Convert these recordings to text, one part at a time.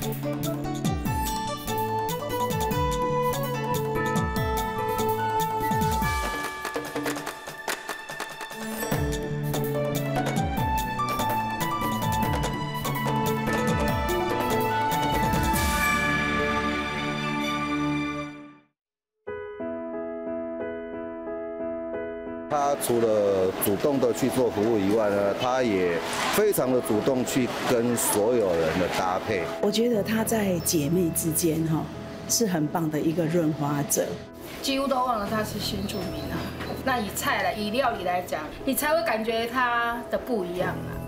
他除了主动的去做服务以外呢，他也非常的主动去跟所有人的搭配。 我觉得他在姐妹之间是很棒的一个润滑者， 几乎都忘了他是新住民啊。那以料理来讲，你才会感觉他的不一样啊。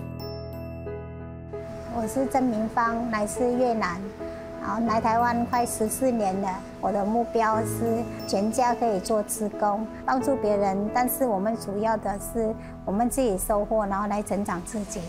我是郑明芳，来自越南。 然后来台湾快14年了，我的目标是全家可以做志工，帮助别人，但是我们主要的是我们自己收获，然后来成长自己。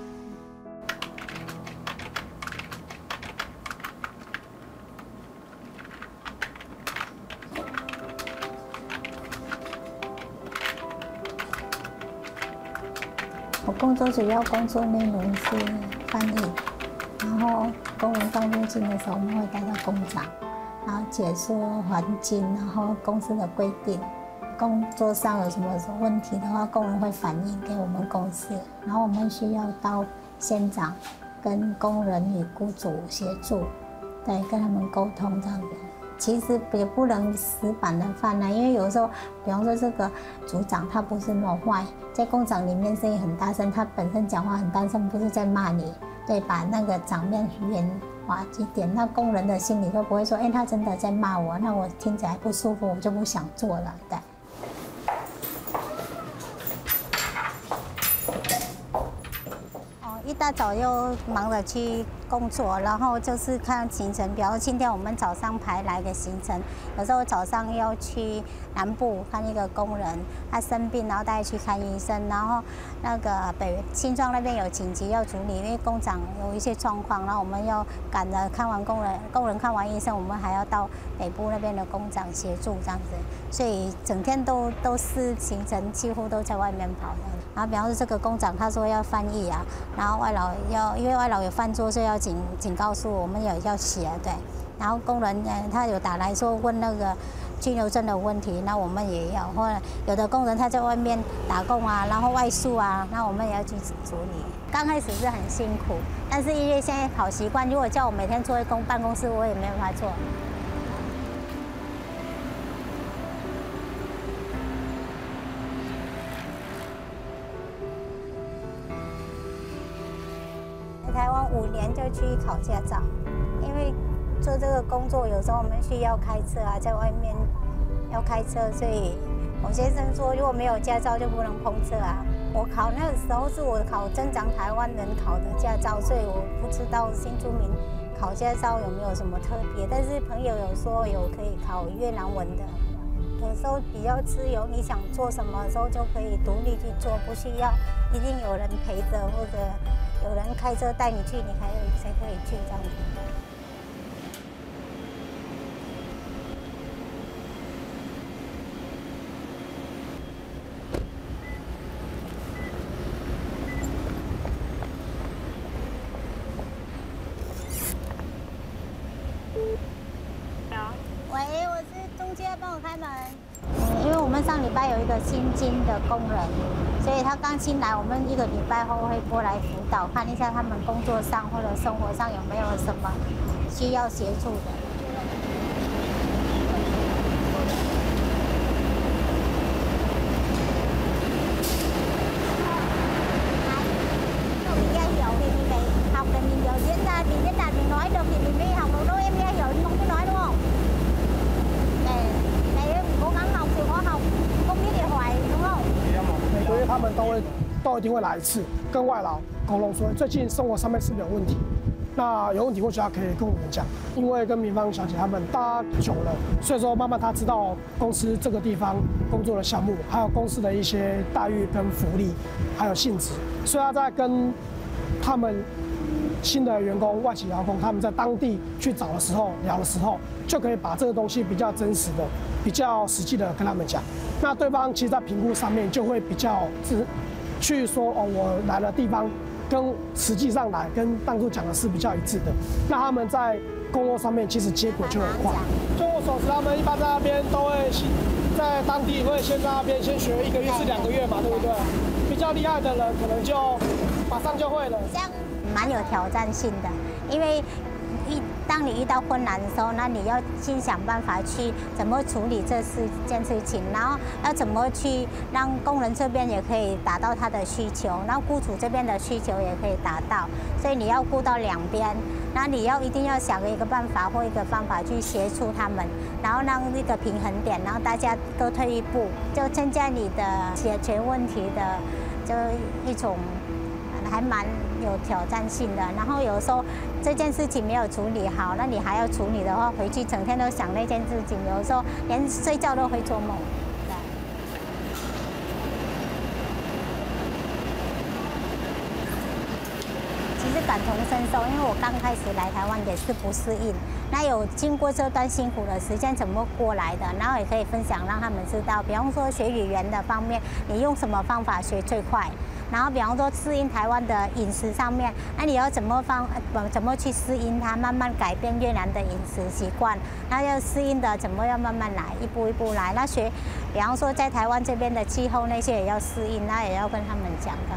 我工作主要工作内容是翻译。 然后工人刚入境的时候，我们会带到工厂，然后解说环境，然后公司的规定，工作上有什么问题的话，工人会反映给我们公司，然后我们需要到现场跟工人与雇主协助，对，跟他们沟通这样子。其实也不能死板的放啊，因为有时候，比方说这个组长他不是弄坏，在工厂里面声音很大声，他本身讲话很大声，不是在骂你。 对，把那个场面圆滑一点，那工人的心里会不会说，哎，他真的在骂我，那我听起来不舒服，我就不想做了，对。一大早又忙着去工作，然后就是看行程表。今天我们早上排来的行程，有时候早上要去南部看一个工人，他生病，然后带去看医生。然后那个新庄那边有紧急要处理，因为工厂有一些状况，然后我们要赶着看完工人看完医生，我们还要到北部那边的工厂协助这样子，所以整天都是行程，几乎都在外面跑的。 然后，比方说这个工长他说要翻译啊，然后外劳因为外劳有犯错，所以要警告书，我们也要写对。然后工人他有打来说问那个居留证的问题，那我们也要。或者有的工人他在外面打工啊，然后外宿啊，那我们也要去处理。刚开始是很辛苦，但是因为现在好习惯，如果叫我每天坐在办公室，我也没办法做。 台湾5年就去考驾照，因为做这个工作有时候我们需要开车啊，在外面要开车，所以我先生说如果没有驾照就不能碰车啊。我考那个时候是我考增长台湾人考的驾照，所以我不知道新住民考驾照有没有什么特别，但是朋友有说有可以考越南文的。 有时候比较自由，你想做什么时候就可以独立去做，不需要一定有人陪着或者有人开车带你去，你才可以去这样子。喂，我是中介，帮我开门。因为我们上礼拜有一个新进的工人，所以他刚新来，我们1个礼拜后会过来辅导，看一下他们工作上或者生活上有没有什么需要协助的。học thì mình giờ diễn ra thì diễn đạt mình nói được thì mình mới học được đâu, em nghe hiểu nhưng không biết nói đúng không? Để em cố gắng học, chịu khó học, không biết thì hỏi đúng không? 每个月他们都一定会来一次，跟外劳沟通说最近生活上面是不是有问题。那有问题或许他可以跟我们讲，因为跟明芳小姐他们搭久了，所以说慢慢他知道公司这个地方工作的项目，还有公司的一些待遇跟福利，还有性质，所以他在跟他们新的员工、外籍劳工他们在当地去找的时候、聊的时候，就可以把这个东西比较真实的、比较实际的跟他们讲。那对方其实在评估上面就会比较去说哦，我来的地方跟实际上来跟当初讲的是比较一致的。那他们在工作上面其实结果就很快。就我所知，他们一般在那边都会在当地会先在那边先学1个月至2个月嘛，对不对？比较厉害的人可能就马上就会了。 这样蛮有挑战性的，因为当你遇到困难的时候，那你要去想办法去怎么处理这件事情，然后要怎么去让工人这边也可以达到他的需求，然后雇主这边的需求也可以达到，所以你要顾到两边，然后你一定要想一个办法或一个方法去协助他们，然后让一个平衡点，然后大家都退一步，就增加你的解决问题的就一种还蛮有挑战性的。然后有时候这件事情没有处理好，那你还要处理的话，回去整天都想那件事情，有时候连睡觉都会做梦。其实感同身受，因为我刚开始来台湾也是不适应，那有经过这段辛苦的时间怎么过来的，然后也可以分享让他们知道，比方说学语言的方面，你用什么方法学最快。然后，比方说适应台湾的饮食上面，那你要怎么去适应它，慢慢改变越南的饮食习惯。那要适应的怎么要慢慢来，一步一步来。那比方说在台湾这边的气候那些也要适应，那也要跟他们讲的。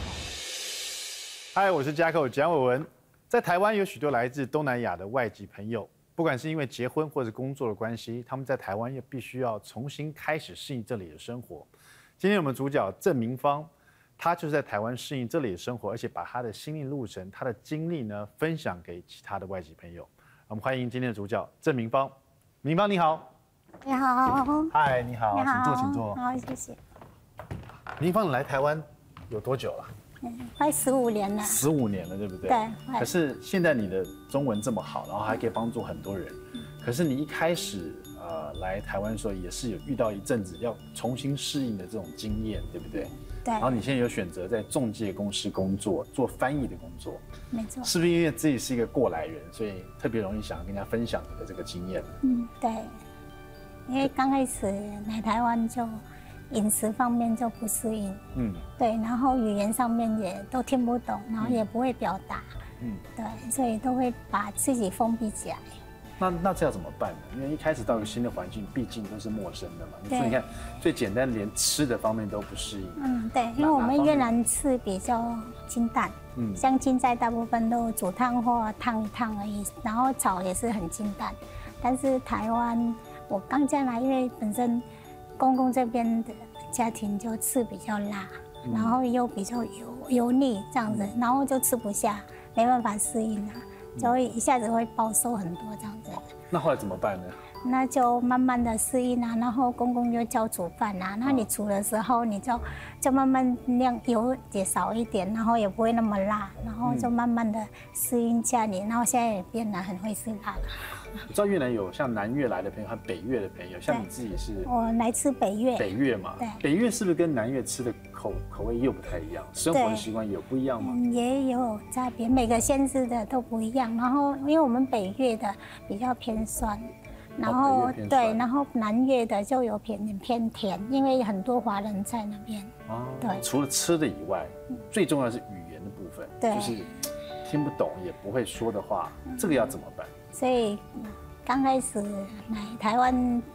嗨，我是嘉寇蒋伟文。在台湾有许多来自东南亚的外籍朋友，不管是因为结婚或者工作的关系，他们在台湾也必须要重新开始适应这里的生活。今天我们主角郑明芳。他就是在台湾适应这里的生活，而且把他的心路历程、他的经历呢分享给其他的外籍朋友。我们欢迎今天的主角郑明芳。明芳你好。 你好。 嗨，你好， 你好， 请坐，请坐。 好，谢谢。 明芳，你来台湾有多久了？ 快15年了。 15年了，对不对？ 对。 可是现在你的中文这么好，然后还可以帮助很多人。可是你一开始来台湾的时候，也是有遇到一阵子要重新适应的这种经验，对不对？ 对。 然后你现在有选择在仲介公司工作，做翻译的工作， 没错。 是不是因为自己是一个过来人，所以特别容易想跟人家分享你的这个经验？ 对。因为刚开始来台湾就饮食方面就不适应，对，然后语言上面也都听不懂，然后也不会表达，对，所以都会把自己封闭起来。 那这要怎么办呢？因为一开始到一个新的环境，毕竟都是陌生的嘛。所以你看，最简单连吃的方面都不适应。 对，因为我们越南吃比较清淡，像青菜大部分都煮汤或烫一烫而已，然后炒也是很清淡。但是台湾，我刚进来，因为本身公公这边的家庭就吃比较辣，然后又比较油腻这样子，然后就吃不下，没办法适应啊。就会一下子会暴瘦很多这样子。 那后来怎么办呢？ 那就慢慢的适应啊，然后公公就教煮饭啊。那你煮的时候，你就慢慢量油也少一点，然后也不会那么辣，然后就慢慢的适应家里。然后现在也变得很会吃辣了。 我知道越南有像南越来的朋友和北越的朋友，像你自己是？ 我来自北越。 北越嘛，对。北越是不是跟南越吃的口味又不太一样？生活的习惯有不一样吗？ 也有差别，每个县市的都不一样。然后因为我们北越的比较偏酸，然后对，然后南越的就有偏甜，因为很多华人在那边。对。 除了吃的以外，最重要的是语言的部分， 对， 就是听不懂也不会说的话，这个要怎么办？ 所以刚开始来台湾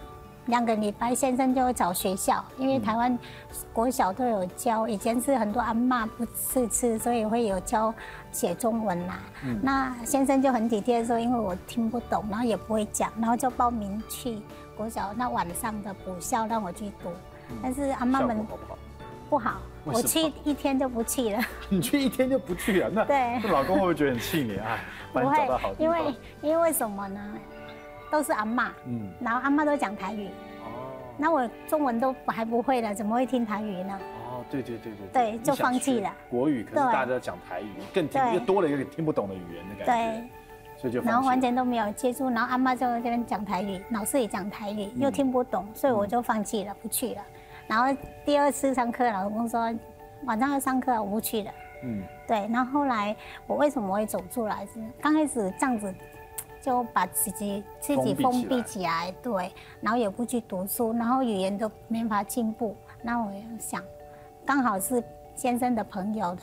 2个礼拜，先生就找学校，因为台湾国小都有教，以前是很多阿嬷不识字，所以会有教写中文啦。那先生就很体贴说，因为我听不懂，然后也不会讲，然后就报名去国小那晚上的补校让我去读，但是阿嬷们不好，我去1天就不去了。 你去1天就不去了？那对，老公会不会觉得很气你啊？把你找到好地方。 因为为什么呢？都是阿嬷，然后阿嬷都讲台语，那我中文都还不会了，怎么会听台语呢？对，就放弃了。 国语可是大家都讲台语，更听又多了一个听不懂的语言的感觉，所以就然后完全都没有接触，然后阿嬷就在这边讲台语，老师也讲台语，又听不懂，所以我就放弃了，不去了。然后第2次上课，老公说晚上要上课，我不去了。对。然后后来我为什么会走出来？是刚开始这样子。就把自己封闭起来，对，然后也不去读书，然后语言都没法进步。那我想，刚好是先生的朋友的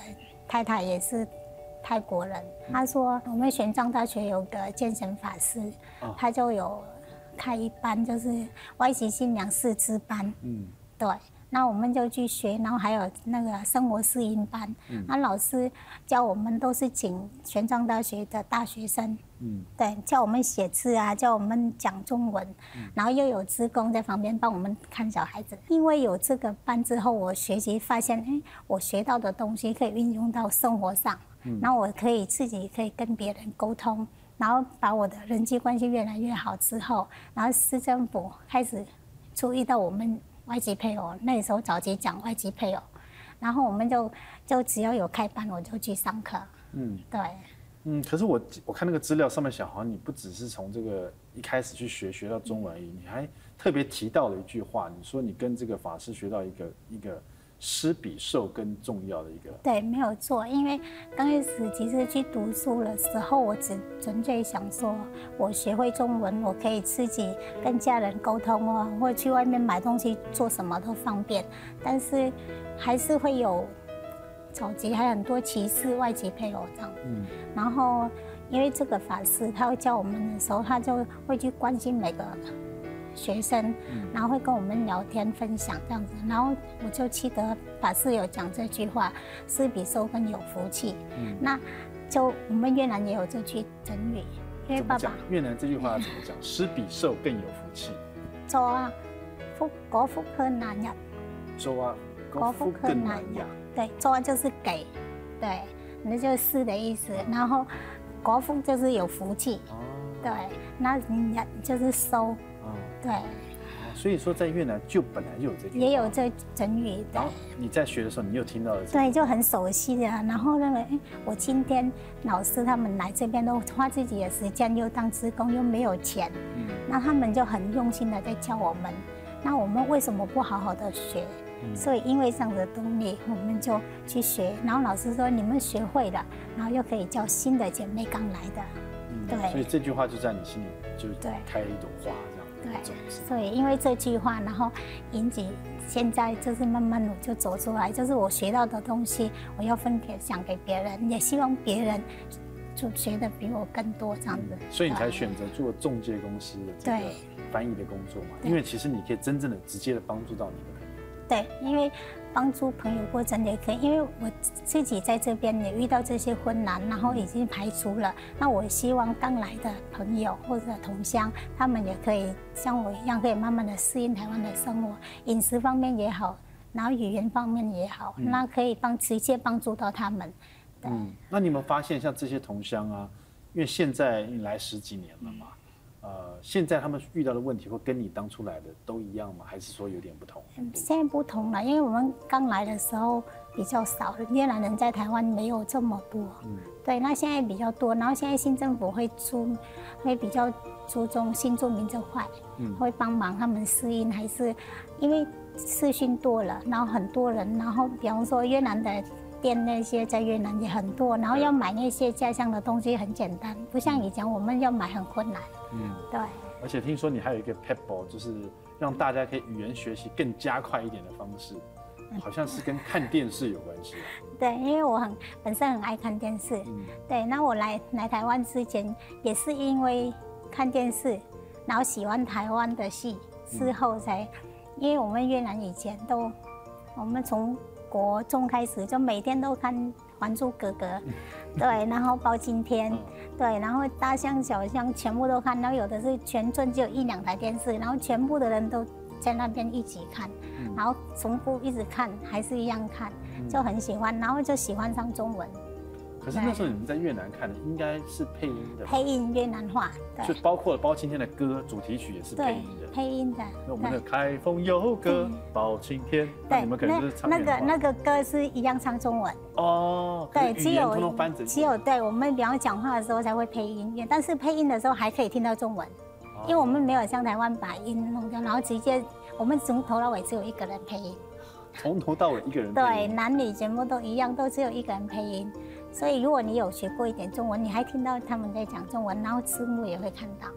太太也是泰国人，他说我们玄奘大学有个健神法师，他就有开一班，就是外籍新娘试吃班，对。那我们就去学，然后还有那个生活适应班，那老师教我们都是请玄奘大学的大学生，对，教我们写字啊，教我们讲中文，然后又有志工在旁边帮我们看小孩子。因为有这个班之后，我学习发现，哎，我学到的东西可以运用到生活上，然后我可以自己可以跟别人沟通，然后把我的人际关系越来越好之后，然后市政府开始注意到我们外籍配偶，那时候早期讲外籍配偶，然后我们就只要有开班我就去上课，对， 可是我看那个资料上面写，好像你不只是从这个一开始去学到中文而已，你还特别提到了一句话，你说你跟这个法师学到一个施比受更重要的一个。对， 没有错，因为刚开始其实去读书的时候，我只纯粹想说，我学会中文，我可以自己跟家人沟通啊，或者去外面买东西做什么都方便。但是还是会有早期还有很多歧视外籍配偶这样。然后因为这个法师他会教我们的时候，他就会去关心每个学生，然后会跟我们聊天分享这样子，然后我就记得法师有讲这句话，施比受更有福气。那就我们越南也有这句成语，因为爸爸越南这句话怎么讲？施比受更有福气。 做啊，果福更難入。 做啊，果福更難入。 对，做就是给，对，那就是施的意思。然后果福就是有福气，对，那入就是收。对， 所以说在越南就本来就有这句话， 也有这成语。 然后你在学的时候，你有听到的， 对，就很熟悉的。然后认为，我今天老师他们来这边都花自己的时间，又当志工又没有钱，那他们就很用心的在教我们。那我们为什么不好好的学？所以因为这样的动力，我们就去学。然后老师说，你们学会了，然后又可以教新的姐妹刚来的。对， 所以这句话就在你心里就开了一朵花这样。 对，所以因为这句话，然后引起现在就是慢慢我就走出来，就是我学到的东西，我要分享给别人，也希望别人就学的比我更多这样子。 所以你才选择做中介公司的这个翻译的工作嘛？因为其实你可以真正的直接的帮助到你的朋友。对， 因为帮助朋友过程也可以，因为我自己在这边也遇到这些困难，然后已经排除了。那我希望刚来的朋友或者同乡，他们也可以像我一样，可以慢慢的适应台湾的生活，饮食方面也好，然后语言方面也好，那可以直接帮助到他们。 那你们发现像这些同乡啊，因为现在你来10几年了嘛，现在他们遇到的问题会跟你当初来的都一样吗？还是说有点不同？ 现在不同了，因为我们刚来的时候比较少，越南人在台湾没有这么多。对，那现在比较多，然后现在新政府会比较注重新住民这块，会帮忙他们适应，还是因为视讯多了，然后很多人，然后比方说越南的店那些在越南也很多，然后要买那些家乡的东西很简单，不像以前我们要买很困难。对。 而且听说你还有一个 Pebble， 就是让大家可以语言学习更加快一点的方式，好像是跟看电视有关系。 对，因为我本身很爱看电视。对，那我来台湾之前也是因为看电视，然后喜欢台湾的戏，之后才，因为我们越南以前我们从国中开始就每天都看《还珠格格》，对，然后包青天，对，然后大象小象全部都看，然后有的是全村只有1、2台电视，然后全部的人都在那边一起看，然后重复一直看，还是一样看，就很喜欢，然后就喜欢上中文。 可是那时候你们在越南看的应该是配音的， 配音越南话，对， 就包括了包青天的歌主题曲也是配音的， 配音的。 那我们的开封有歌包青天，那你们可能是唱那个歌是一样唱中文哦， 对，只有对我们比方讲话的时候才会配音乐，但是配音的时候还可以听到中文，因为我们没有像台湾把音弄掉，然后直接我们从头到尾只有1个人配音， 从头到尾1个人配音， 对，男女全部都一样，都只有1个人配音。所以，如果你有学过一点中文，你还听到他们在讲中文，然后字幕也会看到。 好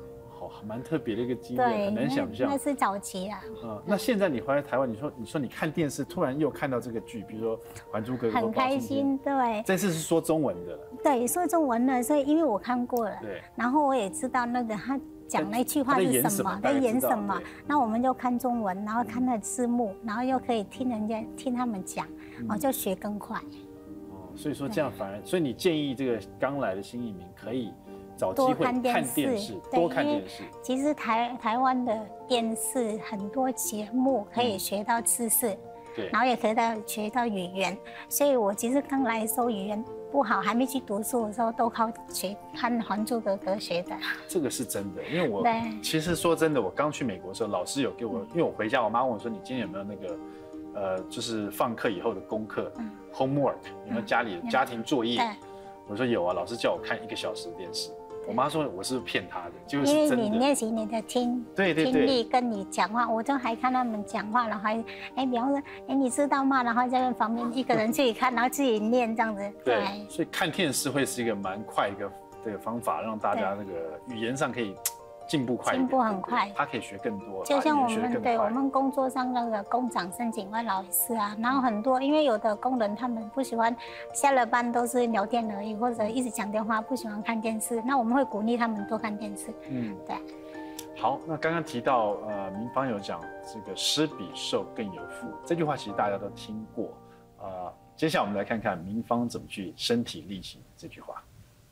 哦，蛮特别的一个经验，很难想象。 那是早期啦。 那现在你回来台湾，你说你看电视，突然又看到这个剧，比如说《还珠格格》， 很开心，对。 这次是说中文的。 对，说中文的，所以因为我看过了， 对。 然后我也知道那个他讲那句话是什么，在演什么，那我们就看中文，然后看那字幕，然后又可以听他们讲，就学更快。 所以说这样反而，所以你建议这个刚来的新移民可以找机会看电视，多看电视。 其实台湾的电视很多节目可以学到知识， 对， 然后也可以学到语言。所以我其实刚来的时候语言不好，还没去读书的时候，都靠看《还珠格格》学的。这个是真的，因为我其实说真的，我刚去美国的时候，老师有给我，因为我回家，我妈问我说：“你今天有没有那个？”就是放课以后的功课 ，homework， 有没有家里的家庭作业？我说有啊，老师叫我看1个小时的电视。我妈说我是骗她的，就是因为你练习你的听力跟你讲话，我就还看他们讲话，然后还比方说你知道吗？然后在旁边一个人自己看，然后自己念这样子。 对，所以看电视会是一个蛮快的方法，让大家那个语言上可以。进步很快， 他可以学更多。 就像我们工作上那个工厂申请外劳也是啊，然后很多因为有的工人他们不喜欢下了班都是聊天而已，或者一直讲电话，不喜欢看电视，那我们会鼓励他们多看电视。对。 好，那刚刚提到明芳有讲这个施比受更有福，这句话其实大家都听过。接下来我们来看看明芳怎么去身体力行这句话。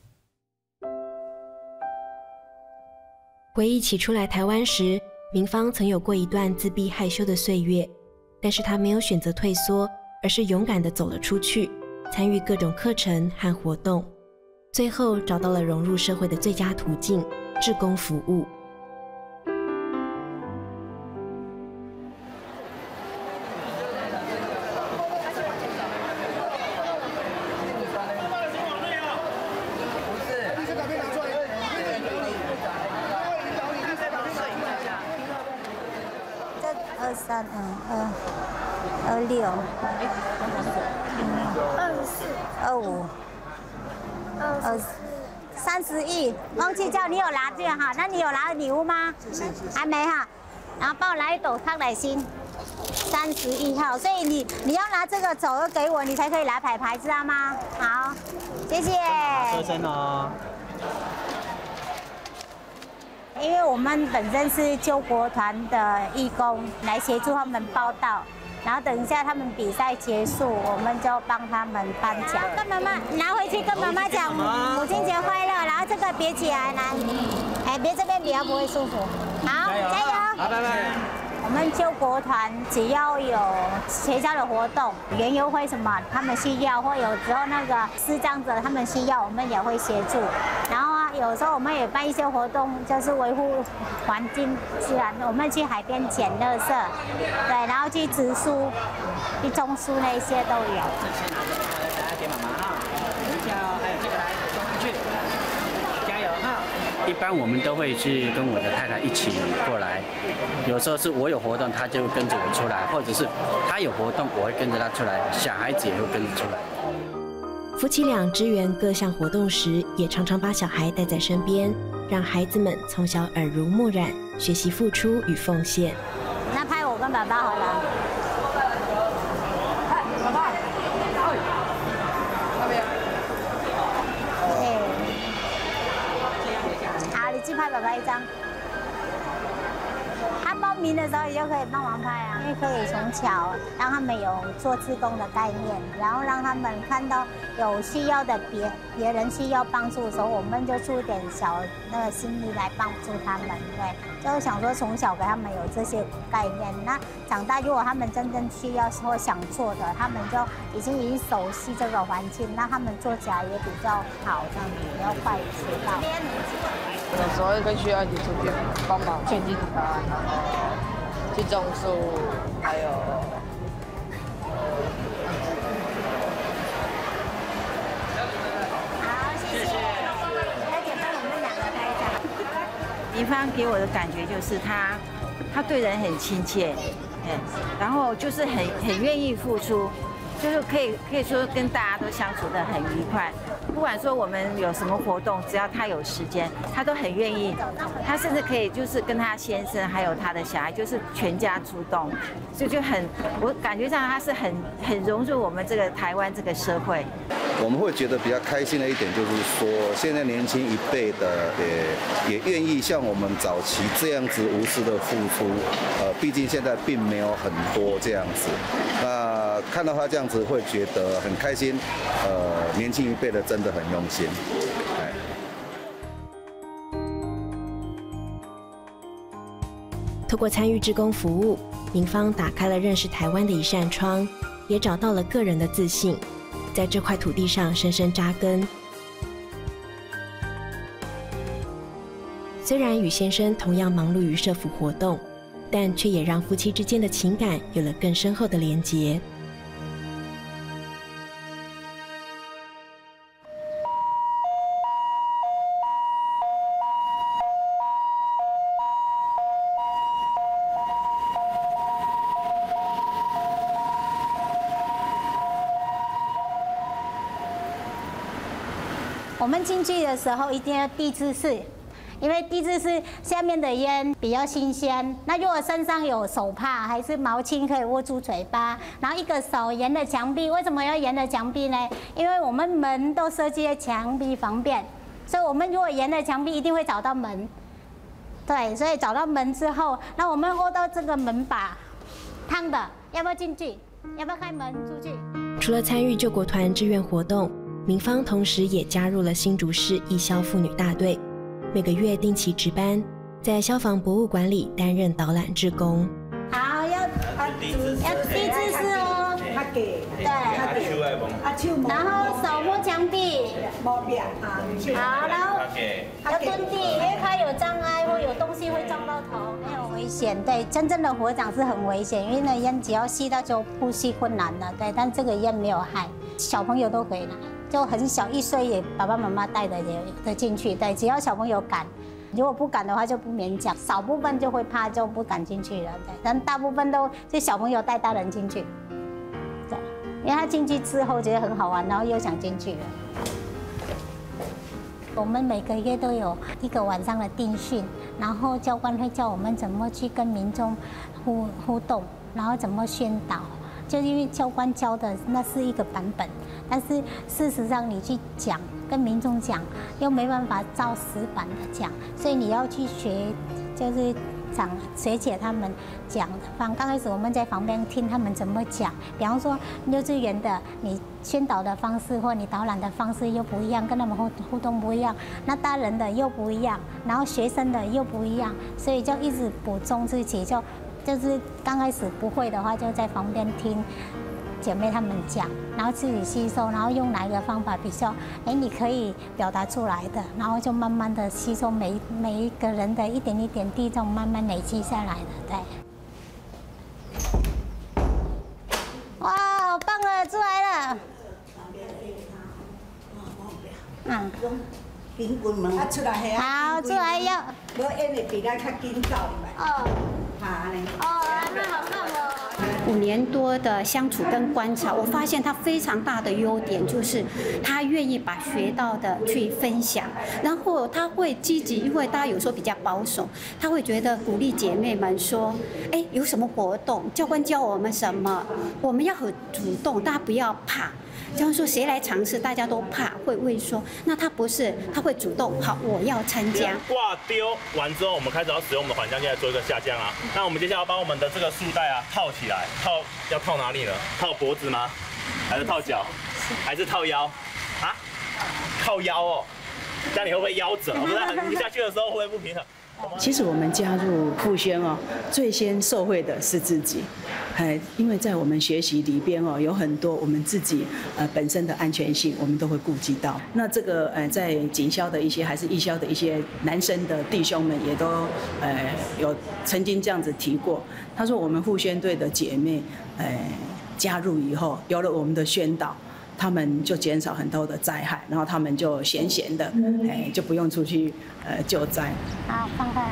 回忆起初来台湾时，明芳曾有过一段自闭害羞的岁月，但是她没有选择退缩，而是勇敢地走了出去，参与各种课程和活动，最后找到了融入社会的最佳途径——志工服务。 31，忘记叫你有拿这个哈？那你有拿礼物吗？还没哈。然后帮我拿一朵康乃馨，31号。所以你要拿这个走，要给我，你才可以拿牌牌，知道吗？好，谢谢。 收身哦。 因为我们本身是救国团的义工，来协助他们报到。然后等一下他们比赛结束，我们就帮他们颁奖。跟妈妈拿回去，跟妈妈讲母亲节快乐。然后这个别起来，来，别这边比较不会舒服。好，加油！ 好，拜拜。 我们救国团只要有学校的活动、园游会什么，他们需要，或有时候那个视障者他们需要，我们也会协助。然后有时候我们也办一些活动，就是维护环境自然。我们去海边捡垃圾，对，然后去植树、去种树那些都有。 这些拿着大家给妈妈哈，一条还有这个来送出去，加油哈！一般我们都会去跟我的太太一起过来，有时候是我有活动，她就跟着我出来，或者是她有活动，我会跟着她出来，小孩子也会跟着出来。 夫妻俩支援各项活动时，也常常把小孩带在身边，让孩子们从小耳濡目染，学习付出与奉献。 那拍我跟爸爸好了。爸爸，那边。好，你去拍爸爸一张。他报名的时候，你就可以帮忙拍啊，因为可以从小让他们有做志工的概念，然后让他们看到有需要的别人需要帮助的时候，我们就出点小那个心力来帮助他们。对，就是想说从小给他们有这些概念，那长大如果他们真正需要或想做的，他们就已经熟悉这个环境，那他们做起来也比较好，这样子比较快学到。 有时候会需要一起出去帮忙劝进他，然后去种树，还有好，谢谢。大姐帮我们两个拍照。 明芳给我的感觉就是他对人很亲切，然后就是很愿意付出，就是可以说跟大家都相处得很愉快。 不管说我们有什么活动，只要他有时间，他都很愿意。他甚至可以就是跟他先生还有他的小孩，就是全家出动，所以就很，我感觉上他是很融入我们这个台湾这个社会。 我们会觉得比较开心的一点就是说，现在年轻一辈的也愿意像我们早期这样子无私的付出。毕竟现在并没有很多这样子。那看到他这样子，会觉得很开心。年轻一辈的真的很用心。 透过参与志工服务，明芳打开了认识台湾的一扇窗，也找到了个人的自信，在这块土地上深深扎根。虽然与先生同样忙碌于社福活动，但却也让夫妻之间的情感有了更深厚的连结。 我们进去的时候一定要递姿势，因为递姿势下面的烟比较新鲜。那如果身上有手帕还是毛巾可以握住嘴巴，然后一个手沿着墙壁。为什么要沿着墙壁呢？因为我们门都设计在墙壁旁边，所以我们如果沿着墙壁一定会找到门。对，所以找到门之后，那我们握到这个门把，烫的，要不要进去？要不要开门出去？ 除了参与救国团志愿活动，明芳同时也加入了新竹市义消妇女大队，每个月定期值班，在消防博物馆里担任导览志工。 好，要低姿势哦。对。然后手摸墙壁。好，然后要蹲地，因为它有障碍或有东西会撞到头，没有危险。对，真正的火场是很危险，因为那烟只要吸到就呼吸困难了。对，但这个烟没有害，小朋友都可以来。就很小，1岁也爸爸妈妈带的进去，对，只要小朋友敢，如果不敢的话就不勉强，少部分就会怕就不敢进去了，对，但大部分都是小朋友带大人进去，对，因为他进去之后觉得很好玩，然后又想进去了。我们每个月都有1个晚上的定训，然后教官会教我们怎么去跟民众互动，然后怎么宣导。就因为教官教的那是一个版本，但是事实上你去讲跟民众讲，又没办法照死板的讲，所以你要去学，就是学姐他们讲的方。刚开始我们在旁边听他们怎么讲，比方说幼稚园的你宣导的方式或你导览的方式又不一样，跟他们互动不一样，那大人的又不一样，然后学生的又不一样，所以就一直补充自己就是刚开始不会的话，就在旁边听姐妹她们讲，然后自己吸收，然后用哪一个方法比较，你可以表达出来的，然后就慢慢的吸收每一个人的一点一点地，这种慢慢累积下来的，对。哇，好棒了，出来了。嗯。 出来嘿好，出来要。 我因为比咱较紧走嘛。 哦。那好棒哦。 5年多的相处跟观察，我发现他非常大的优点就是他愿意把学到的去分享，然后他会积极，因为大家有时候比较保守，他会觉得鼓励姐妹们说，有什么活动，教官教我们什么，我们要很主动，大家不要怕。 教官说谁来尝试，大家都怕，会问说，那他不是，他会主动，好，我要参加。 挂丢完之后，我们开始要使用我们的缓降剂来做一个下降啊。那我们接下来要把我们的这个束带啊套起来，要套哪里呢？套脖子吗？还是套脚？还是套腰？啊？靠腰哦，这样你会不会腰折？不是，你下去的时候会不会不平衡？ 其实我们加入复宣哦，最先受惠的是自己，因为在我们学习里边哦，有很多我们自己本身的安全性，我们都会顾及到。那这个在警消的一些还是义消的一些男生的弟兄们也都有曾经这样子提过，他说我们复宣队的姐妹加入以后，有了我们的宣导。 他们就减少很多的灾害，然后他们就闲闲的，就不用出去救灾。 好，放开。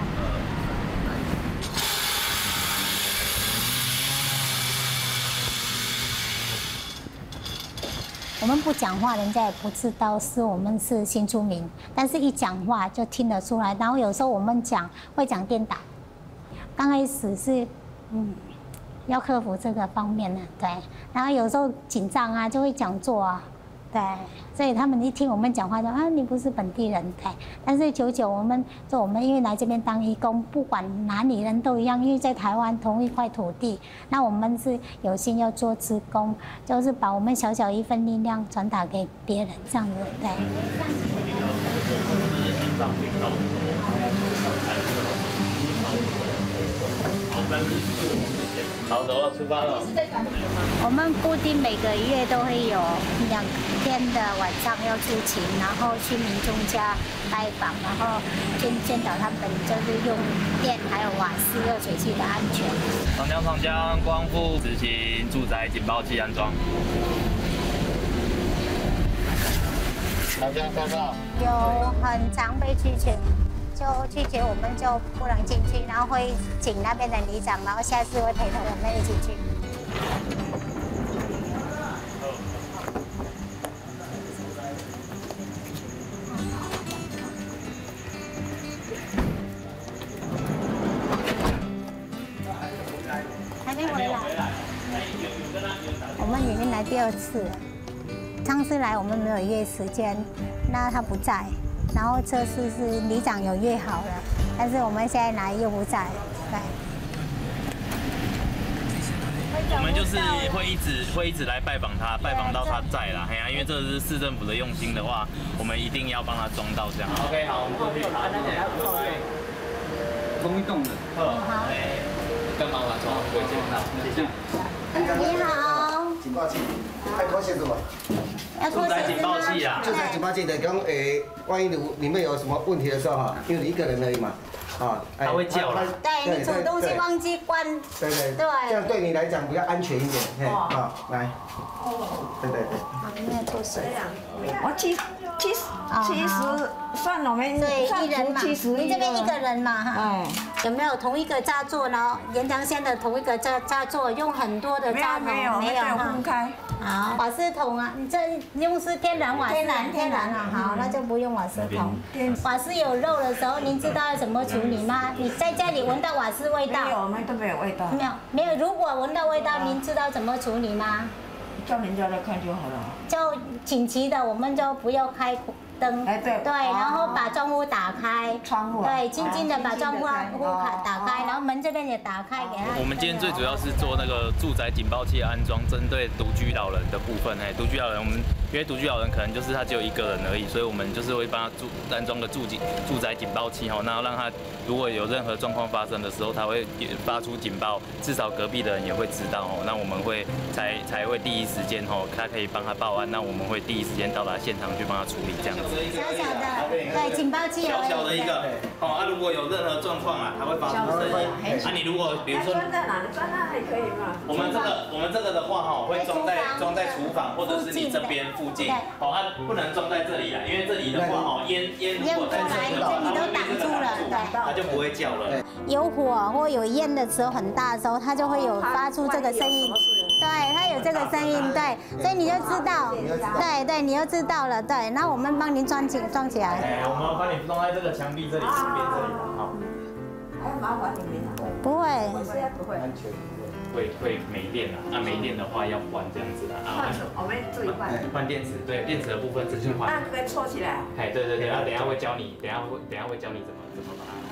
我们不讲话，人家也不知道是我们是新住民，但是一讲话就听得出来。然后有时候我们会讲颠倒，刚开始是要克服这个方面的，对。然后有时候紧张啊，就会讲错啊，对。所以他们一听我们讲话就啊，你不是本地人，对。但是久久我们因为来这边当义工，不管哪里人都一样，因为在台湾同一块土地，那我们是有心要做志工，就是把我们小小一份力量传达给别人，这样子，对。 好，走了，出发了。 我们固定每个月都会有2天的晚上要出勤，然后去民众家拜访，然后宣导他们就是用电还有瓦斯热水器的安全。 长江光复执行住宅警报器安装。长江报告。 有很常被拒绝。就拒绝我们就不能进去，然后会请那边的里长，然后下次会陪同我们一起去。还没回来。我们已经来第2次了，上次来我们没有约时间，那他不在。然后这次是里长有约好了，但是我们现在来又不在，对。 我们就是会一直来拜访他，拜访到他在啦，因为这是市政府的用心的话，我们一定要帮他装到这样。OK， 好，我们过去。 同一栋的。 好。 干嘛晚上不会见到？ 你好。 警报器，还拖鞋子吗？ 住宅警报器啊！ 住宅警报器的，讲万一里面有什么问题的时候哈，因为你一个人而已嘛， 它会叫啦。 对，你煮东西忘记关。 对，这样对你来讲比较安全一点，来。对。 没有拖鞋。 我70算我们对算 1人嘛， 71 你这边1个人嘛哈。有没有同一个插座呢？延长线的同一个插座，用很多的插头没有分开。 好，瓦斯桶啊，你这用是天然瓦斯，天然啊，好，那就不用瓦斯桶。瓦斯有漏的时候，您知道要怎么处理吗？你在家里闻到瓦斯味道？ 没有，我们都没有味道。 没有。如果闻到味道，您知道怎么处理吗？ 叫人家来看就好了。 就紧急的，我们就不要开灯。对，然后把窗户打开。 窗户。 对，轻轻的把窗户打开，然后门这边也打开给他。 我们今天最主要是做那个住宅警报器安装，针对独居老人的部分。独居老人因为独居老人可能就是他只有1个人而已，所以我们就是会帮他安装个住宅警报器然后让他如果有任何状况发生的时候，他会发出警报，至少隔壁的人也会知道那我们会才会第一时间他可以帮他报案，那我们会第一时间到达现场去帮他处理这样子。 小小的，对，警报器小的一个如果有任何状况它会发出声音。你如果比如说装在哪里？装那里可以吗？ 我们这个的话会装在厨房或者是你这边附近它不能装在这里因为这里的话烟如果在这里的话， 你都挡住了， 它就不会叫了。 有火或有烟的时候很大的时候，它就会有发出这个声音。对，它有这个声音，对，所以你就知道，对，你就知道了，对。那我们帮您装起来。 我们帮你装在这个墙壁这里，旁边这里，好。 还要麻烦你们不会。 不会。安全。 会没电了，没电的话要换这样子的我们自己换。 换电池，对，电池的部分自己换。 那可以戳起来。 对，等一下会教你，等一下会教你怎么把它。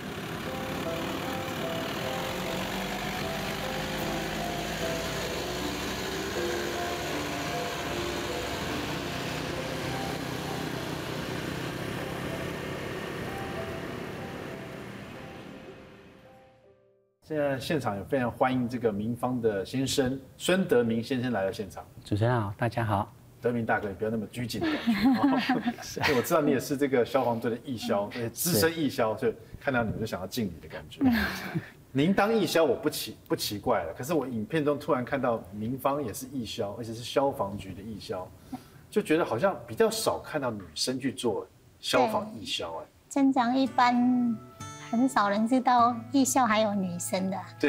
现在现场有非常欢迎这个民方的先生孙德明先生来到现场。 主持人好，大家好。 德明大哥，你不要那么拘谨的感觉。我知道你也是这个消防队的义消，而且资深义消，所以看到你们就想要敬礼的感觉。您当义消我不奇怪了，可是我影片中突然看到民方也是义消，而且是消防局的义消，就觉得好像比较少看到女生去做消防义消正常一般很少人知道义消还有女生的。 对，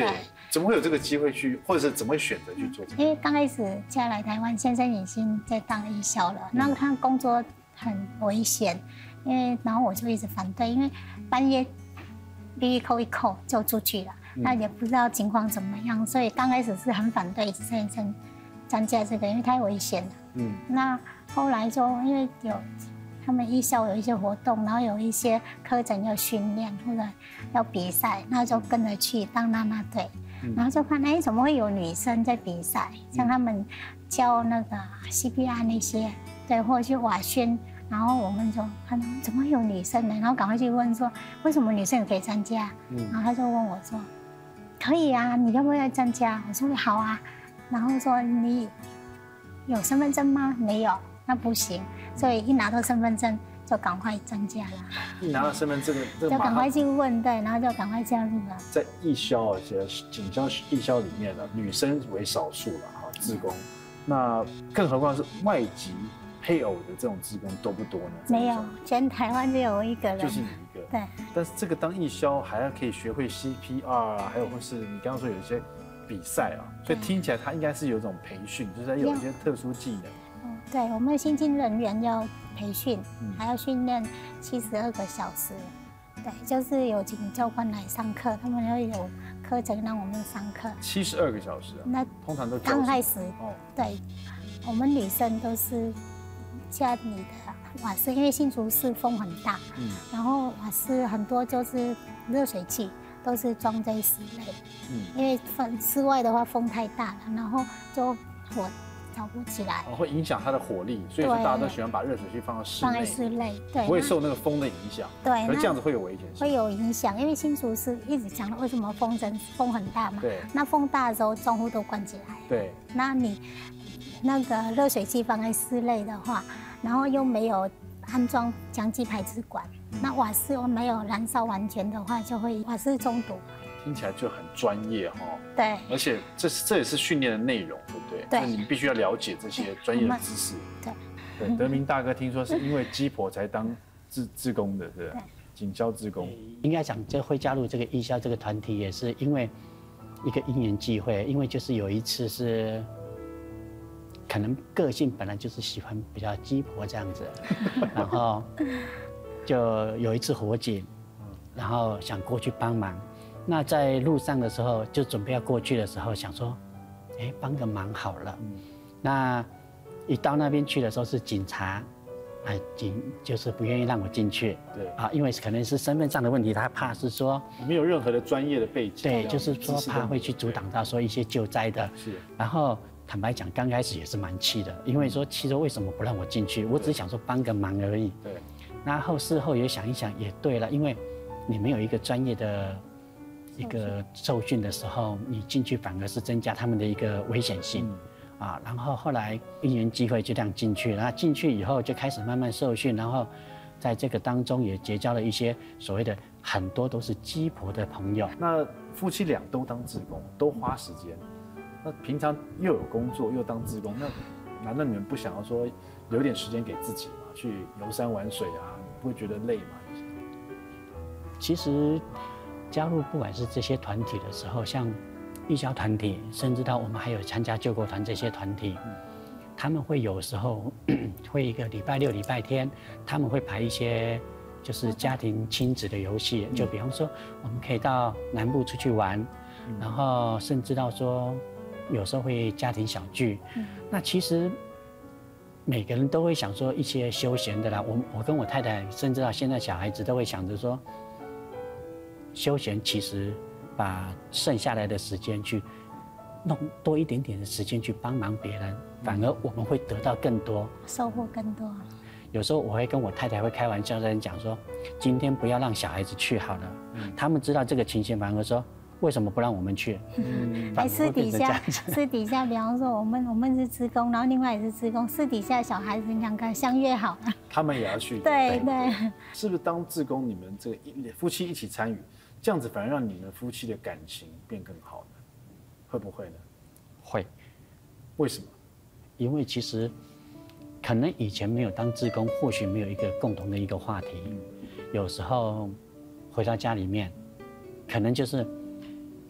怎么会有这个机会去，或者是怎么会选择去做这个？ 因为刚开始嫁来台湾，先生已经在当义消了，那他工作很危险，然后我就一直反对，因为半夜一扣一扣就出去了，那也不知道情况怎么样，所以刚开始是很反对先生参加这个，因为太危险了。那后来就因为他们义消有一些活动，然后有一些课程要训练或者要比赛，那就跟着去当啦啦队。然后就看，哎，怎么会有女生在比赛？像他们教那个 CPR 那些，对，或者去瓦宣，然后我们就看到怎么会有女生呢？然后赶快去问说，为什么女生也可以参加？然后他就问我说，可以啊，你要不要参加？我说好啊。然后说你有身份证吗？没有，那不行。所以一拿到身份证就赶快参加了。 一拿到身份证， 就赶快去问，对，然后就赶快加入了。 在义消警消义消里面呢，女生为少数了哈，志工。那更何况是外籍配偶的这种志工多不多呢？ 没有，全台湾只有我一个人。 就是你一个。 对。 但是这个当义消还要可以学会 CPR 啊，还有或是你刚刚说有一些比赛啊，所以听起来它应该是有一种培训，就是有一些特殊技能。 对，我们新进人员要培训，还要训练72个小时。对，就是有请教官来上课，他们会有课程让我们上课。 72个小时啊？那通常都刚开始对，我们女生都是家里的瓦斯，因为新竹市风很大，然后瓦斯很多就是热水器都是装在室内，因为室外的话风太大了，然后就火烧不起来， 会影响它的火力，所以说大家都喜欢把热水器放在室内， 对， 不会受那个风的影响。 对， 可是这样子会有危险性。 会有影响，因为新竹市一直讲为什么风很大嘛。 对。 那风大的时候，窗户都关起来。 对。 那你那个热水器放在室内的话，然后又没有安装强气排气管，那瓦斯又没有燃烧完全的话，就会瓦斯中毒。 听起来就很专业哈。 对， 而且这也是训练的内容，对不对？ 对， 所以你必须要了解这些专业的知识。对，德明大哥听说是因为鸡婆才当志工的，对不对？警消志工。 应该讲，这会加入这个义消这个团体，也是因为一个因缘际会，因为就是有一次是。可能个性本来就是喜欢比较鸡婆这样子，然后就有一次火警，然后想过去帮忙。那在路上的时候，就准备要过去的时候，想说，哎，帮个忙好了。那一到那边去的时候是警察，就是不愿意让我进去。对啊，因为可能是身份上的问题，他怕是说没有任何的专业的背景。 对，就是说怕会去阻挡到说一些救灾的。 是， 然后。坦白讲，刚开始也是蛮气的，因为说气说为什么不让我进去？我只是想说帮个忙而已。 对。 然后事后也想一想，也对了，因为你没有一个专业的一个受训的时候，你进去反而是增加他们的一个危险性。啊，然后后来因缘机会就这样进去，然后进去以后就开始慢慢受训，然后在这个当中也结交了一些所谓的很多都是鸡婆的朋友。 那夫妻俩都当志工，都花时间。那平常又有工作又当志工，那难道你们不想要说留点时间给自己吗？去游山玩水啊，你不会觉得累吗？ 其实加入不管是这些团体的时候，像义消团体，甚至到我们还有参加救国团这些团体，他们会有时候会一个礼拜六、礼拜天，他们会排一些就是家庭亲子的游戏，就比方说我们可以到南部出去玩，然后甚至到说。有时候会家庭小聚，那其实每个人都会想说一些休闲的啦。我跟我太太，甚至到现在小孩子都会想着说，休闲其实把剩下来的时间去弄多一点点的时间去帮忙别人，反而我们会得到更多， 收获更多。 有时候我会跟我太太会开玩笑在讲说，今天不要让小孩子去好了，他们知道这个情形，反而说。为什么不让我们去？ 私底下，比方说我们是志工，然后另外也是志工，私底下小孩子两个相约好了， 他们也要去。 对， 是不是当志工，你们这个夫妻一起参与，这样子反而让你们夫妻的感情变更好呢？会不会呢？ 会。 为什么？ 因为其实可能以前没有当志工，或许没有一个共同的一个话题，有时候回到家里面，可能就是。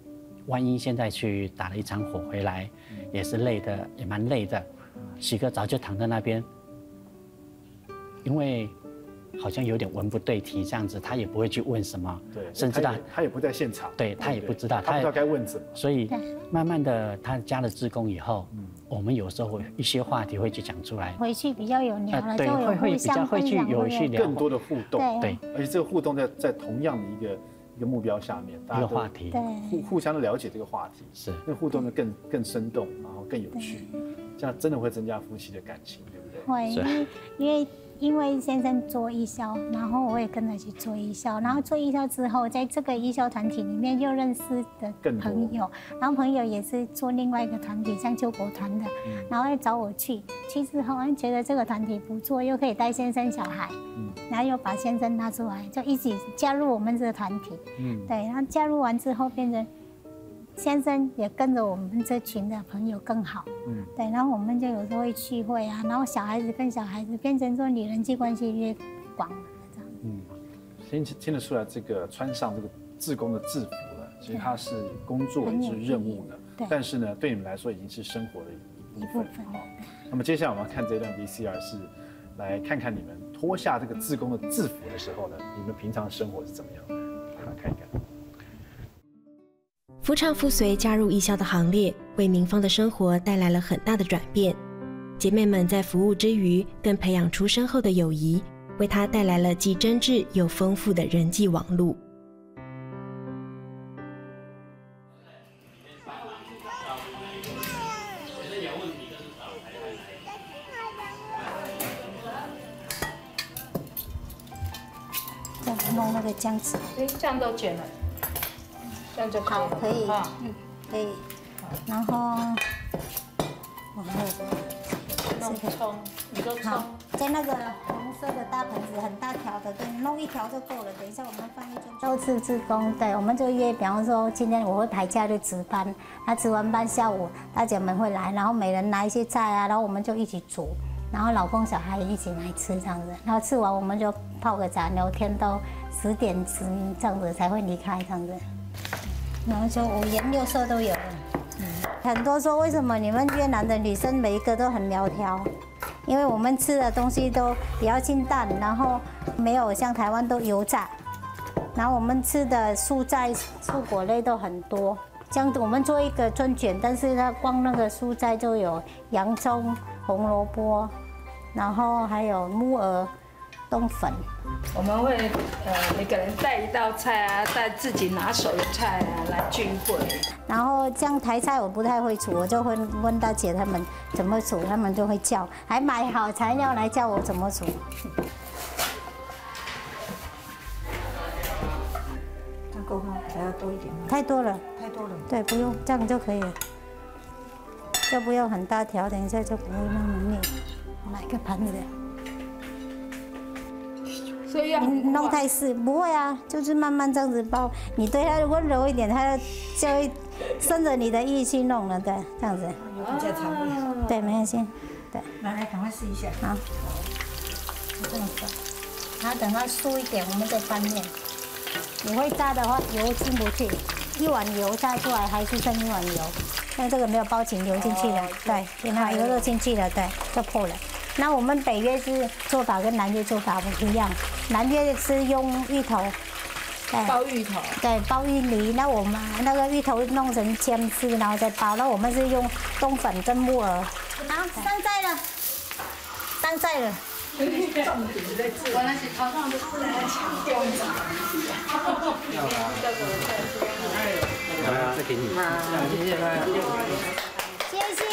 万一现在去打了一场火回来，也是累的，也蛮累的，洗个澡就躺在那边，因为好像有点文不对题这样子，他也不会去问什么， 对， 甚至他也不在现场， 对他也不知道， 他不知道该问什么， 所以慢慢的他加了志工以后，我们有时候一些话题会去讲出来， 回去比较有聊了， 对，会比较会去有去聊更多的互动， 对， 而且这个互动在同样的一个目标下面， 一个话题， 互相的了解这个话题， 是那互动的更生动，然后更有趣，这样真的会增加夫妻的感情，对不对？ 会，因为先生做义消，然后我也跟着去做义消，然后做义消之后，在这个义消团体里面又认识的朋友，然后朋友也是做另外一个团体，像救国团的，然后来找我去之后，觉得这个团体不错，又可以带先生小孩，然后又把先生拉出来，就一起加入我们这个团体，对，然后加入完之后变成。先生也跟着我们这群的朋友更好，对，然后我们就有时候会聚会啊，然后小孩子跟小孩子变成说你人际关系越广了这样。 听得出来，这个穿上这个志工的制服了，其实它是工作也是任务的，但是呢，对你们来说已经是生活的一部分。那么接下来我们要看这段 VCR 是来看看你们脱下这个志工的制服的时候呢，你们平常的生活是怎么样的？来看一看。 夫唱妇随加入义消的行列，为明芳的生活带来了很大的转变。姐妹们在服务之余，更培养出深厚的友谊，为她带来了既真挚又丰富的人际网路。 再弄那个姜丝， 酱都卷了。这样就可以了， 可以，可以。然后，我还有弄葱，你说葱， 在那个红色的大盆子，很大条的，对，弄一条就够了。等一下我们放一根。都是志工，对，我们就约，比方说今天我会排假日值班，那值完班下午大姐们会来，然后每人拿一些菜啊，然后我们就一起煮，然后老公小孩也一起来吃这样子，然后吃完我们就泡个茶聊天到10点这样子才会离开这样子。然后就5颜6色都有了，很多说为什么你们越南的女生每一个都很苗条？因为我们吃的东西都比较清淡，然后没有像台湾都油炸，然后我们吃的蔬菜、蔬果类都很多。像我们做一个春卷，但是它光那个蔬菜就有洋葱、红萝卜，然后还有木耳、冬粉。 我们会每个人带一道菜啊，带自己拿手的菜啊来聚会。 然后像台菜我不太会煮，我就会问大姐他们怎么煮，他们就会教，还买好材料来教我怎么煮。 那够吗？还要多一点吗？ 太多了。 太多了。 对，不用，这样就可以了，就不用很大条，等一下就不会那么腻。买个盘子。 所以要你弄太湿不会啊，就是慢慢这样子包。你对它温柔一点，它就会顺着你的意去弄了，对，这样子。 有比较长的。 对，没关系。对。 来，赶快试一下。 好。这样子。然后等它酥一点，我们再翻面。你会炸的话，油进不去，1碗油炸出来还是剩1碗油，因为这个没有包紧油进去了，对，你看油都进去了，对，就破了。那我们北越是做法跟南越做法不一样，南越是用芋头， 包芋头， 对，包芋泥。那我们那个芋头弄成签丝，然后再包。那我们是用冬粉跟木耳。好，上菜了，上菜了。 重点在这。我那是头上的不能抢掉子。 来，再给你。 谢谢妈。 谢谢。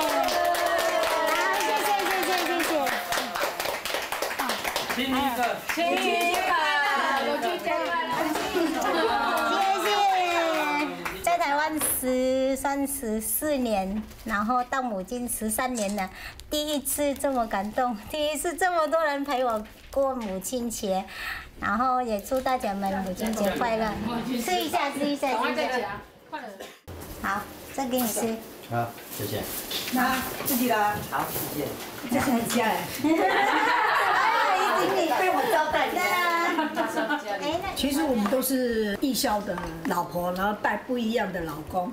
亲一个， 亲一个，我去接谢谢。在台湾14年，然后到母亲13年了，第一次这么感动，第一次这么多人陪我过母亲节，然后也祝大家们母亲节快乐。吃一下，吃一下，吃一下。好，再给你吃。 好，谢谢。 那自己的。 好，谢谢。 这是你家哎。被我招待。 对啊。哎，那其实我们都是义消的老婆，然后带不一样的老公，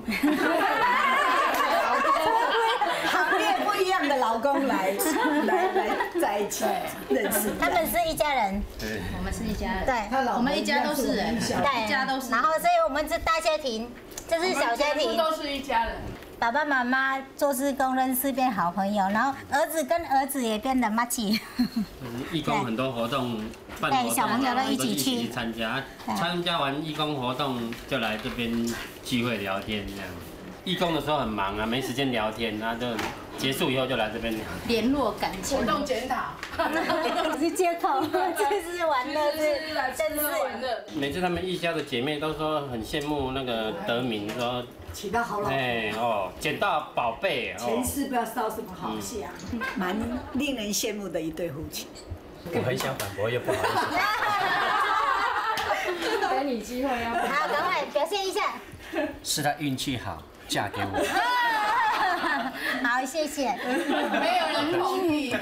行业不一样的老公来在一起认识。 他们是一家人， 对， 我们是一家人， 对， 我们一家都是人， 对， 一家都是。 然后，所以我们是大家庭，这是小家庭， 都是一家人。 爸爸妈妈做志工认识变好朋友，然后儿子跟儿子也变得默契。 义工很多活动，办活动， 小朋友都一起去参加。参加完义工活动就来这边聚会聊天这样。义工的时候很忙啊，没时间聊天，然后就结束以后就来这边聊。 联络感情。 活动检讨。 是借口，这是玩乐， 真是玩乐。 每次他们义消的姐妹都说很羡慕那个德明，说娶到好老婆， 哎哦，捡到宝贝哦。 前世不知道烧什么好香，蛮令人羡慕的一对夫妻。 我很想反驳，又不好意思。给你机会要。 好，赶快表现一下。 是他运气好，嫁给我。 好，谢谢。 没有人同意。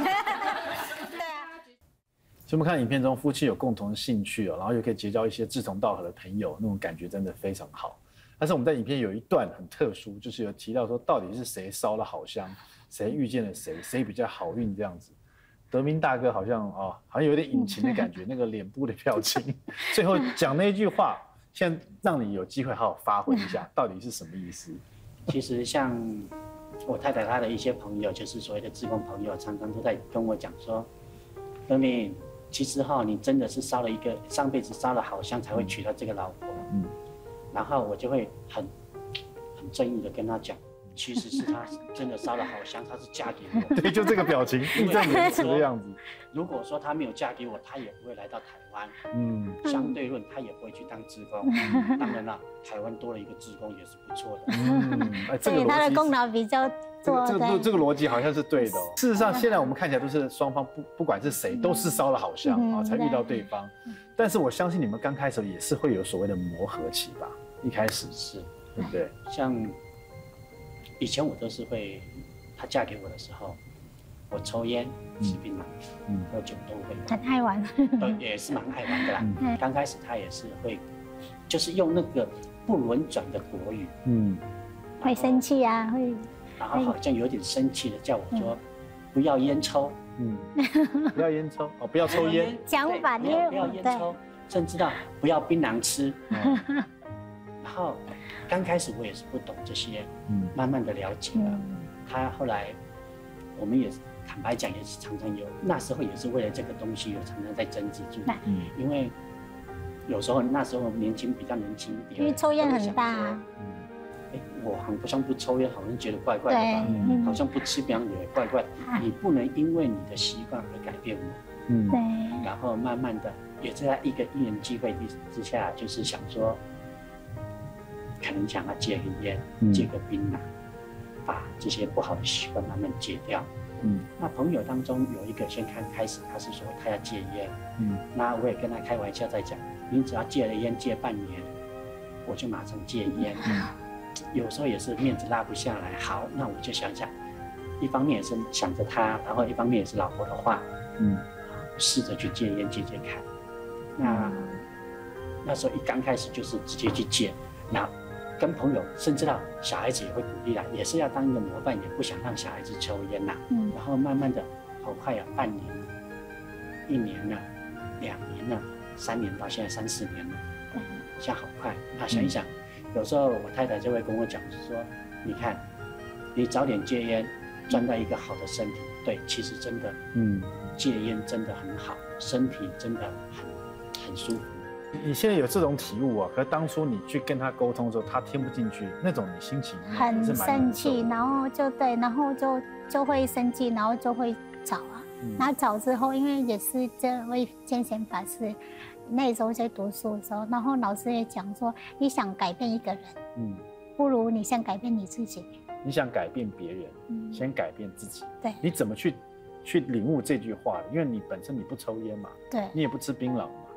所以我们看影片中，夫妻有共同的兴趣哦，然后又可以结交一些志同道合的朋友，那种感觉真的非常好。但是我们在影片有一段很特殊，就是有提到说，到底是谁烧了好香，谁遇见了谁，谁比较好运这样子。德明大哥好像好像有点隐情的感觉，那个脸部的表情，最后讲那一句话，现在让你有机会好好发挥一下，到底是什么意思？ 其实像我太太她的一些朋友，就是所谓的志工朋友，常常都在跟我讲说，德明，其实你真的是烧了一个上辈子烧了好香才会娶到这个老婆。然后我就会很正义的跟他讲，其实是他真的烧了好香，她是嫁给我。 对，就这个表情，义正言辞的样子。 如果说她没有嫁给我，她也不会来到台湾。相对论，她也不会去当志工。当然了，台湾多了一个志工也是不错的。 所以他的功劳比较多。 这个逻辑好像是对的。事实上，现在我们看起来都是双方不管是谁，都是烧了好香才遇到对方。但是我相信你们刚开始也是会有所谓的磨合期吧？一开始是，对不对？ 像以前我都是会，她嫁给我的时候，我抽烟、吃槟榔、喝酒都会。 很爱玩。 也是蛮爱玩的啦。刚开始她也是会，就是用那个不轮转的国语。 会生气啊，会。 然后好像有点生气的叫我说，不要烟抽。 不要烟抽不要抽烟。 讲法不要烟抽，甚至到不要槟榔吃。然后刚开始我也是不懂这些，慢慢的了解了。他后来，我们也坦白讲，也是常常有，那时候也是为了这个东西有常常在争执住。因为有时候那时候比较年轻一点， 因为抽烟很大。 我好像不抽烟，好像觉得怪怪的吧？好像不吃槟榔也怪怪的。你不能因为你的习惯而改变我。 对。 然后慢慢的，也在一个因缘机会之下，就是想说，可能想要戒个烟，戒个槟榔，把这些不好的习惯慢慢戒掉。那朋友当中有一个先开始，他是说他要戒烟。那我也跟他开玩笑在讲，你只要戒了烟戒半年，我就马上戒烟。有时候也是面子拉不下来，好，那我就想想，一方面也是想着他，然后一方面也是老婆的话，试着去戒烟戒看。那时候一刚开始就是直接去戒，那跟朋友甚至到小孩子也会鼓励啦，也是要当一个模范，也不想让小孩子抽烟啦。然后慢慢的，好快啊，半年、1年了、2年了、3年到现在3、4年了，现在好快。那想一想。有时候我太太就会跟我讲，就是说，你看，你早点戒烟，赚到一个好的身体。对，其实真的，戒烟真的很好，身体真的很舒服。 你现在有这种体悟啊，可是当初你去跟他沟通的时候，他听不进去，那种你心情很生气，然后就会生气，然后就会找啊，然后找之后，因为也是这位健贤法师。那时候在读书的时候，然后老师也讲说，你想改变一个人，不如你先改变你自己。 你想改变别人，先改变自己。 对， 你怎么去领悟这句话？因为你本身你不抽烟嘛， 对， 你也不吃槟榔嘛，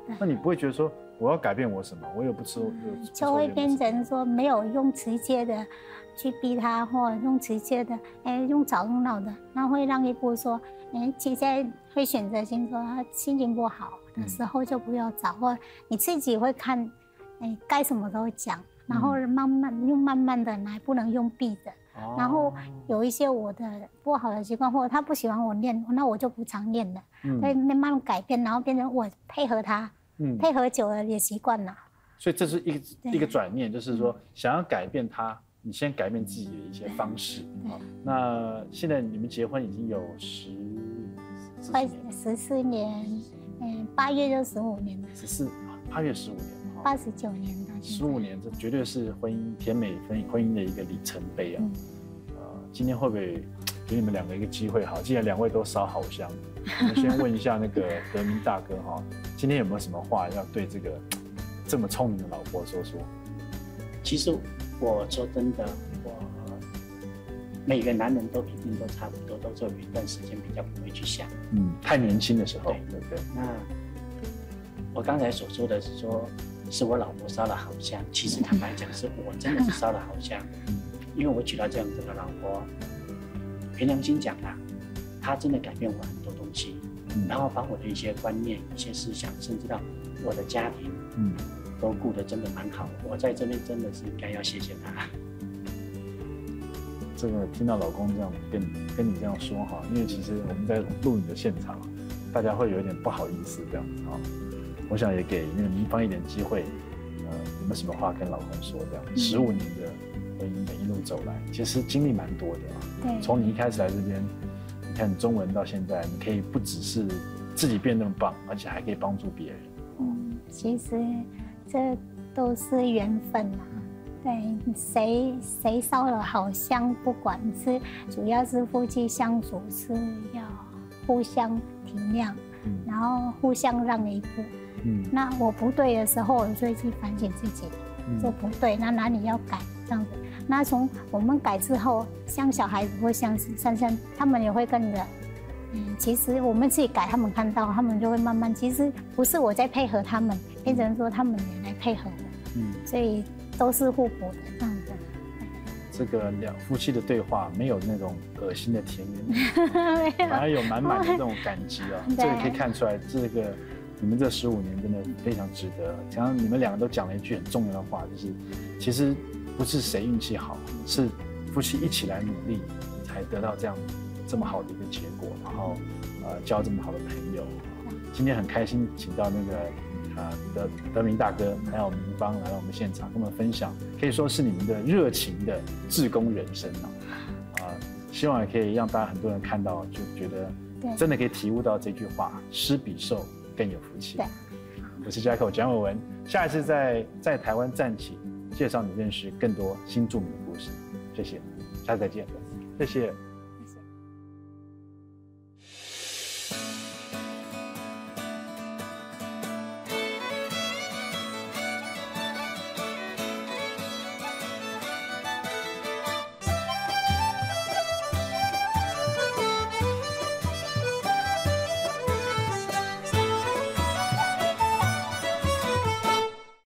那你不会觉得说我要改变我什么？我又不吃， 就会变成说没有用直接的去逼他，或用直接的，用找用闹的，那会让一步说，其实会选择性说他心情不好的时候就不要找，或你自己会看，该什么都讲，然后慢慢的来，不能用逼的。然后有一些我的不好的习惯，或者他不喜欢我练，那我就不常练了，所以慢慢改变，然后变成我配合他，配合久了也习惯了。 所以这是一个转念，就是说想要改变他，你先改变自己的一些方式。那现在你们结婚已经有 14年，8月就15年了。 8月15年 ，89年到 15年，这绝对是甜美婚姻的一个里程碑啊！今天会不会给你们两个一个机会？好，既然两位都烧好香，我们先问一下那个德明大哥哈，今天有没有什么话要对这个这么聪明的老婆说？ 其实我说真的，每个男人都一定都差不多，都有一段时间比较不会去想， 太年轻的时候，对不对？ 那我刚才所说的是说，是我老婆烧了好香，其实坦白讲，是我真的是烧了好香，因为我娶到这样子的老婆，凭良心讲啦，她真的改变我很多东西，然后把我的一些观念、一些思想，甚至到我的家庭，都顾得真的蛮好。我在这边真的是应该要谢谢她。 这个听到老公这样跟你这样说哈，因为其实我们在录影的现场，大家会有点不好意思这样子哈。我想也给那个明芳一点机会，有没有什么话跟老公说？这样15年的婚姻的一路走来，其实经历蛮多的啊。 对， 从你一开始来这边，你看中文到现在，你可以不只是自己变那么棒，而且还可以帮助别人。 其实这都是缘分啊。对，谁烧了好香，不管是主要是夫妻相处是要互相体谅，然后互相让一步。那我不对的时候，我就会去反省自己，这不对，那哪里要改这样子。那从我们改之后，像小孩子或像珊珊，他们也会跟着。其实我们自己改，他们看到，他们就会慢慢。其实不是我在配合他们，变成说他们也来配合我。所以都是互补的这样子。 这个夫妻的对话没有那种恶心的甜言，反而有满满的这种感激啊！这个可以看出来，这个你们这15年真的非常值得。刚刚你们两个都讲了一句很重要的话，就是其实不是谁运气好，是夫妻一起来努力，才得到这么好的一个结果，然后交这么好的朋友。今天很开心，请到那个德明大哥还有明芳来到我们现场，跟我们分享，可以说是你们的热情的志工人生希望也可以让大家很多人看到，就觉得真的可以体悟到这句话：施比受更有福气。我是 Jacko 蒋伟文，下一次在台湾站起，介绍你认识更多新住民的故事。谢谢，下次再见，谢谢。